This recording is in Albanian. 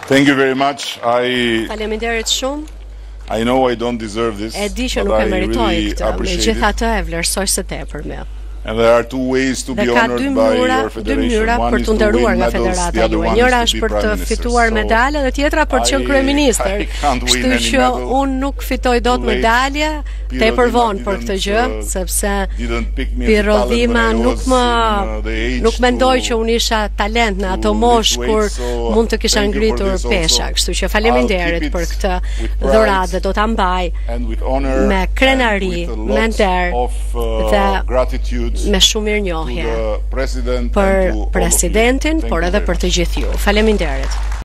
Thank you very much. Faleminderit shumë. I know I don't deserve this. E di që nuk e meritoj këtë, megjithatë e vlerësoj së tepërmi. And there are two ways to be honored by your federation. One is to win medals, the other one njëra is to është be për të prime minister. fituar medalje dhe tjetra për të qenë kryeministër. Kështu që unë nuk fitoj dot medalje, tepër vonë për këtë gjë, sepse Pirro Dhima nuk mendoi që unë isha talent në ato moshë kur mund të kisha ngritur pesha. Kështu që faleminderit për këtë dhuratë dhe do ta mbaj me krenari, me nder dhe me shumë mirënjohje për presidentin, por edhe për të gjithë ju. Faleminderit.